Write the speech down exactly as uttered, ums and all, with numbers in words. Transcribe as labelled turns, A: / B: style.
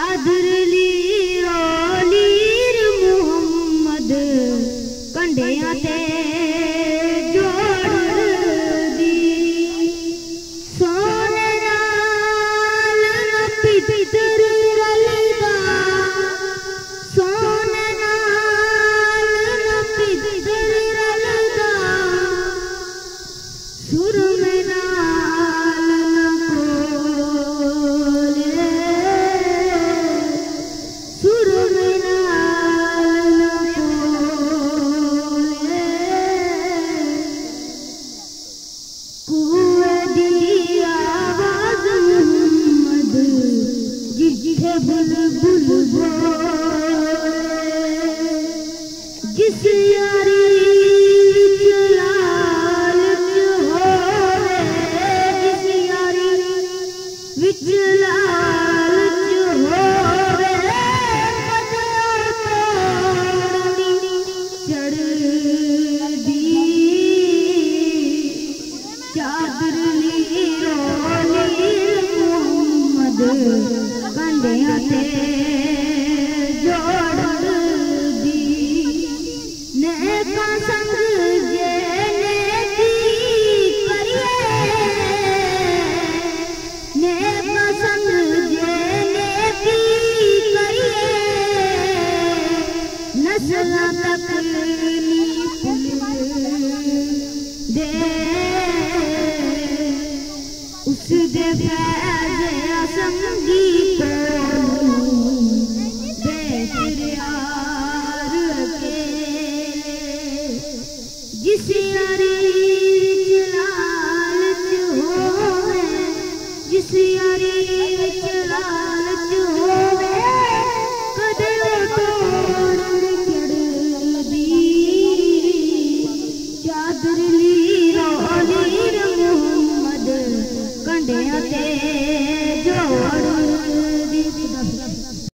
A: चादर लीरो लीर मुहम्मद कंडियां ते जोड़ दी सोने नाल ना पितर रलदा सोने नाल ना पितर रलदा सुरमे जिस यारी विच लालच होवे जिस यारी विच लालच होवे तोड़नी चढ़दी चादर लीरो लीर मुहम्मद कंडियां ते जोड़ दी नेका संग जे नेकी करिए नेका संग जे नेकी करिए नस्ल तक नी दे उस दे फैज़ असंगी जिस यारी विच लालच होवे जिस यारी विच लालच